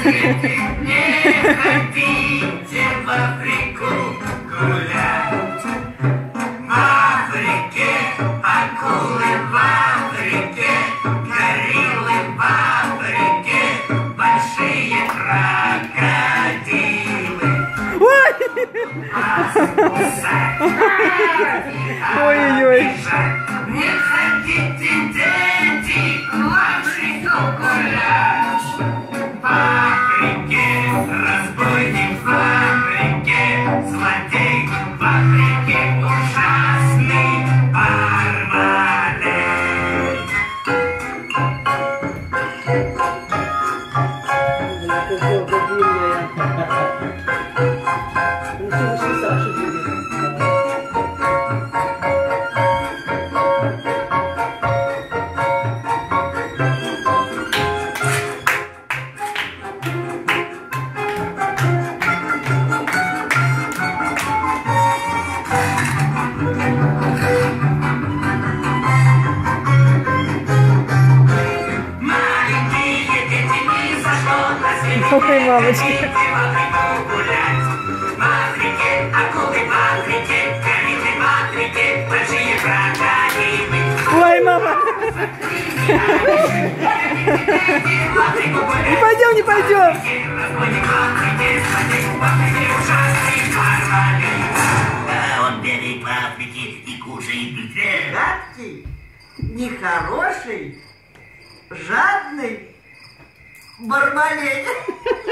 свете, не ходите в Африку гулять. В Африке акулы, в Африке гориллы, в Африке большие крокодилы. Ой-ой-ой. Не ходите, дети, в Африку гулять. В Африке разбойник, в Африке злодей, в Африке ужасный бармалей. Маленькие дети, не зашло на свете. Ой, мамочки. В Африку гулять. В Африке акулы, в Африке гориллы, в Африке большие крокодилы. Ой, мама. Не пойдем, не пойдем. Он бегает по Африке и кушает людей. Гадкий, нехороший, жадный бармалей.